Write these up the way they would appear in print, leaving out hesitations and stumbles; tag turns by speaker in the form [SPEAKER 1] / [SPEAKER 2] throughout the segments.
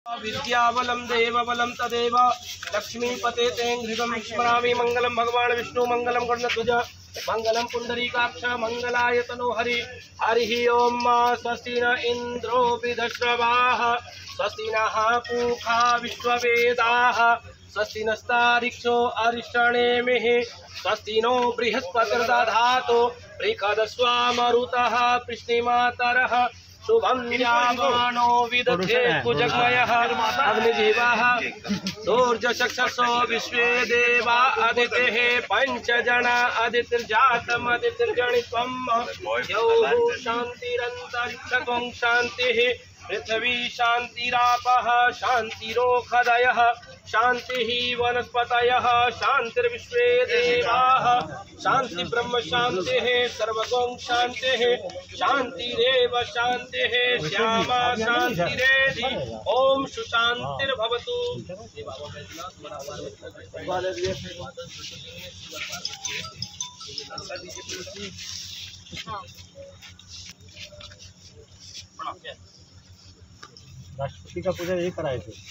[SPEAKER 1] विद्याबलं देवबलं तदेव लक्ष्मीपते ते घृतं स्मरामि। मंगलम भगवान विष्णु मंगलम गणध्वज मंगलम पुंडरीकाक्ष मंगलाय तनो हरि। हरि ओम। स्वस्ति न इंद्रो विदश्रवाः स्वस्ति नः पूषा विश्ववेदाः स्वस्ति नस्तारिक्षो अरिष्टनेमिः स्वस्ति नो बृहस्पतिर्दधातु बृहदस्वा मरुतः कृष्णिमातरः शुभं यामानो विदधे कुजगमयः अग्निजीवाः सूर्यचक्षुषो विश्वे देवा अदितेः पंचजना अदितिर्जातम् अदितिर्गणित्वं द्यौः शान्तिरन्तरिक्षं शान्तिः पृथ्वी शान्तिरापः शान्तिरोषधयः शान्तिः वनस्पतयः शान्तिर्विश्वे देवाः शान्ति ब्रह्म शान्तिः सर्वगं शान्तिः शान्तिरेव शान्तिः श्यामा शान्तिरेधि ओम सुशान्तिर्भवतु।
[SPEAKER 2] राष्ट्रपति का पूजा यही कराए थे।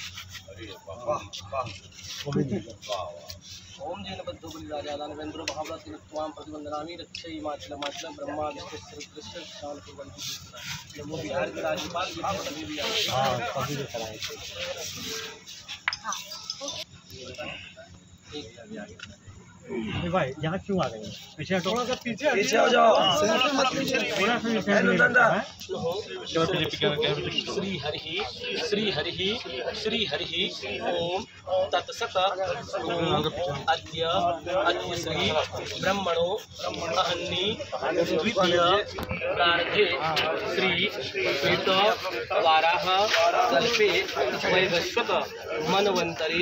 [SPEAKER 1] ओम जैन बद्धो बलिराजादान वेंद्रो महाव्रत त्वाम प्रतिबंधनामि रक्षै हिमाचल माचल ब्रह्मा विष्णु कृष्ण शान कुर्वन्ति जम्मू बिहार के राज्यपाल सभी भी आए।
[SPEAKER 2] हाँ सभी भी कराए थे। अरे भाई यहाँ क्यों आ गए? पीछे हटो। पीछे
[SPEAKER 1] हो जाओ। श्री हरि श्री हरि ओम तत्सत। अद्य श्री ब्रह्मणो अहन्नी द्वितीय प्रारभे श्री पेट वाराह कल्पे वैवस्वत मनवंतरे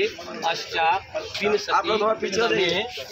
[SPEAKER 1] अष्टाविंशति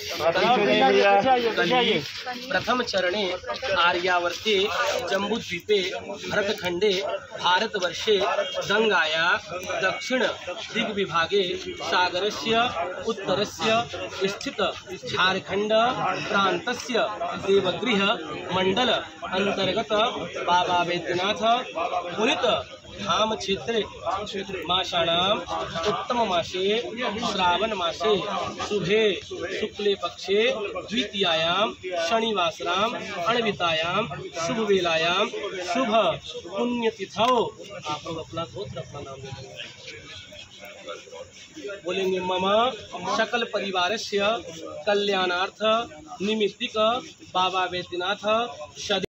[SPEAKER 1] प्रथम चरणे आर्यावर्ते जम्बूद्वीपे भरतखंडे भारतवर्षे गंगाया दक्षिण दिग्विभागे सागरस्य उत्तरस्य स्थित झारखंड प्रांतस्य देवगृह मंडल अंतर्गत बाबा वैद्यनाथ पुनित धाम क्षेत्रे मासानाम उत्तम मासे श्रावण मासे शुभे शुक्ले पक्षे द्वितीयायाम शनिवासराम अण्वितायाम शुभ वेलायाम शुभ पुण्यतिथौ। आप लोग अपना गोत्र अपना नाम बोलेंगे। मम सकल परिवारस्य कल्याणार्थ निमित्तिक बाबा वैद्यनाथ